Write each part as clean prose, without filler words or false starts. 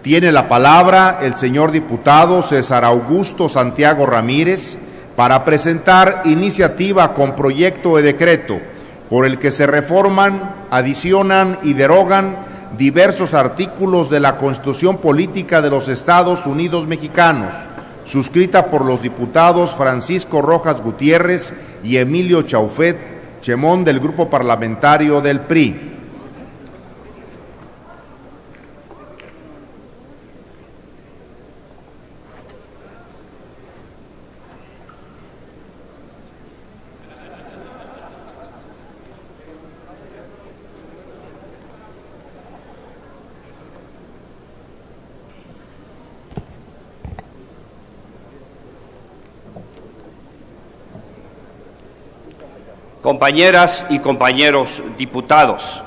Tiene la palabra el señor diputado César Augusto Santiago Ramírez para presentar iniciativa con proyecto de decreto por el que se reforman, adicionan y derogan diversos artículos de la Constitución Política de los Estados Unidos Mexicanos, suscrita por los diputados Francisco Rojas Gutiérrez y Emilio Chaufet Chemón del Grupo Parlamentario del PRI. Compañeras y compañeros diputados,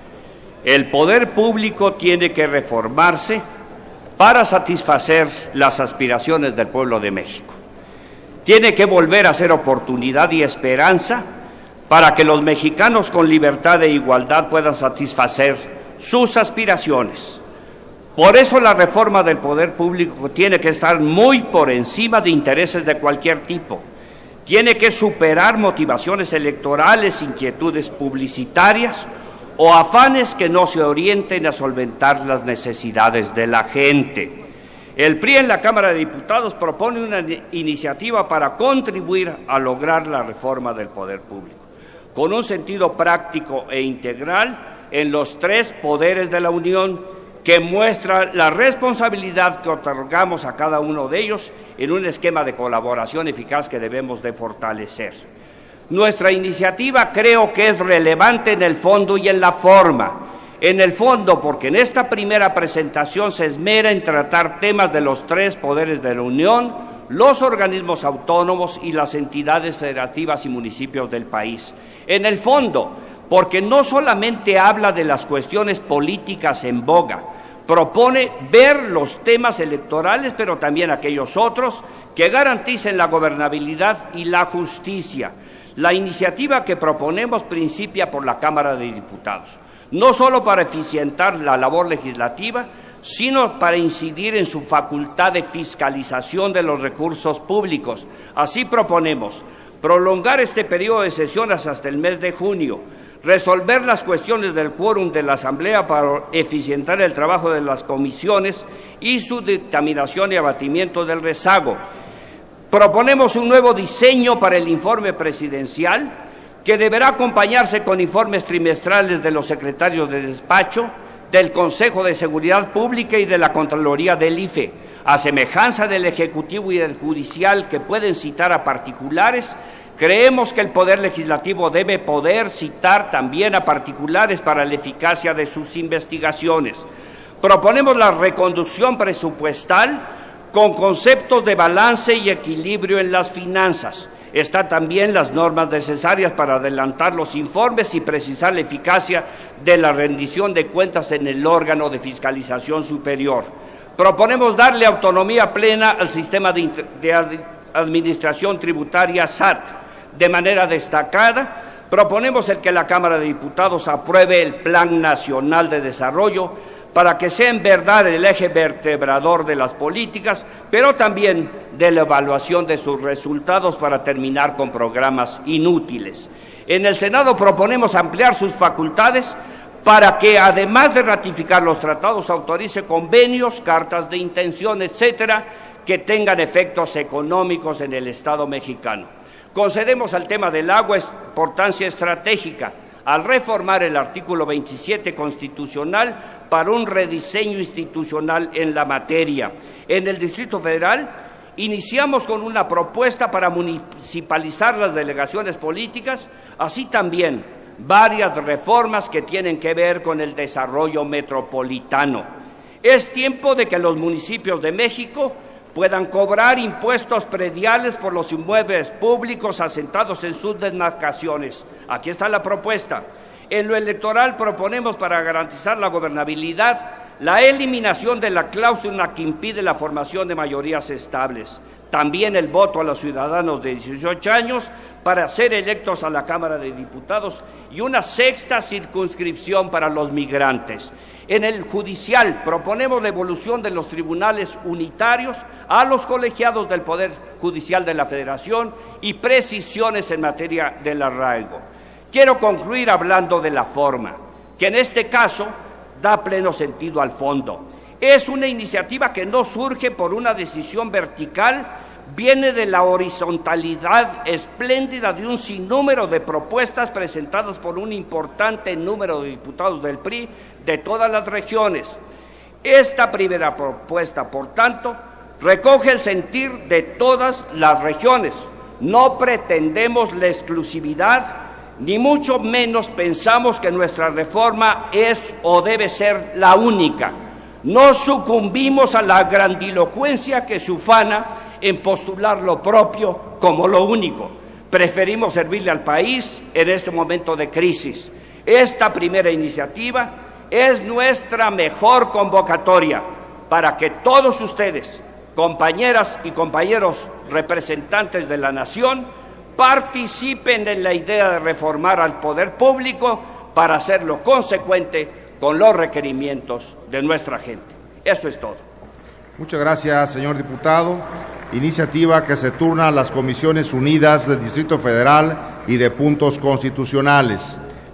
el poder público tiene que reformarse para satisfacer las aspiraciones del pueblo de México. Tiene que volver a ser oportunidad y esperanza para que los mexicanos con libertad e igualdad puedan satisfacer sus aspiraciones. Por eso la reforma del poder público tiene que estar muy por encima de intereses de cualquier tipo. Tiene que superar motivaciones electorales, inquietudes publicitarias o afanes que no se orienten a solventar las necesidades de la gente. El PRI en la Cámara de Diputados propone una iniciativa para contribuir a lograr la reforma del poder público, con un sentido práctico e integral en los tres poderes de la Unión, que muestra la responsabilidad que otorgamos a cada uno de ellos en un esquema de colaboración eficaz que debemos de fortalecer. Nuestra iniciativa creo que es relevante en el fondo y en la forma. En el fondo, porque en esta primera presentación se esmera en tratar temas de los tres poderes de la Unión, los organismos autónomos y las entidades federativas y municipios del país. En el fondo, porque no solamente habla de las cuestiones políticas en boga, propone ver los temas electorales, pero también aquellos otros que garanticen la gobernabilidad y la justicia. La iniciativa que proponemos principia por la Cámara de Diputados, no solo para eficientar la labor legislativa, sino para incidir en su facultad de fiscalización de los recursos públicos. Así proponemos prolongar este periodo de sesiones hasta el mes de junio, resolver las cuestiones del quórum de la Asamblea para eficientar el trabajo de las comisiones y su dictaminación y abatimiento del rezago. Proponemos un nuevo diseño para el informe presidencial que deberá acompañarse con informes trimestrales de los secretarios de despacho, del Consejo de Seguridad Pública y de la Contraloría del IFE, a semejanza del Ejecutivo y del Judicial que pueden citar a particulares. Creemos que el Poder Legislativo debe poder citar también a particulares para la eficacia de sus investigaciones. Proponemos la reconducción presupuestal con conceptos de balance y equilibrio en las finanzas. Están también las normas necesarias para adelantar los informes y precisar la eficacia de la rendición de cuentas en el órgano de fiscalización superior. Proponemos darle autonomía plena al sistema de administración tributaria SAT. De manera destacada, proponemos el que la Cámara de Diputados apruebe el Plan Nacional de Desarrollo para que sea en verdad el eje vertebrador de las políticas, pero también de la evaluación de sus resultados para terminar con programas inútiles. En el Senado proponemos ampliar sus facultades para que, además de ratificar los tratados, autorice convenios, cartas de intención, etcétera, que tengan efectos económicos en el Estado mexicano. Concedemos al tema del agua importancia estratégica al reformar el artículo 27 constitucional para un rediseño institucional en la materia. En el Distrito Federal iniciamos con una propuesta para municipalizar las delegaciones políticas, así también varias reformas que tienen que ver con el desarrollo metropolitano. Es tiempo de que los municipios de México puedan cobrar impuestos prediales por los inmuebles públicos asentados en sus demarcaciones. Aquí está la propuesta. En lo electoral proponemos, para garantizar la gobernabilidad, la eliminación de la cláusula que impide la formación de mayorías estables. También el voto a los ciudadanos de 18 años para ser electos a la Cámara de Diputados y una sexta circunscripción para los migrantes. En el judicial proponemos la evolución de los tribunales unitarios a los colegiados del Poder Judicial de la Federación y precisiones en materia del arraigo. Quiero concluir hablando de la forma, que en este caso da pleno sentido al fondo. Es una iniciativa que no surge por una decisión vertical, viene de la horizontalidad espléndida de un sinnúmero de propuestas presentadas por un importante número de diputados del PRI de todas las regiones. Esta primera propuesta, por tanto, recoge el sentir de todas las regiones. No pretendemos la exclusividad, ni mucho menos pensamos que nuestra reforma es o debe ser la única. No sucumbimos a la grandilocuencia que se ufana en postular lo propio como lo único. Preferimos servirle al país en este momento de crisis. Esta primera iniciativa es nuestra mejor convocatoria para que todos ustedes, compañeras y compañeros representantes de la nación, participen en la idea de reformar al poder público para hacerlo consecuente con los requerimientos de nuestra gente. Eso es todo. Muchas gracias, señor diputado. Iniciativa que se turna a las Comisiones Unidas del Distrito Federal y de Puntos Constitucionales.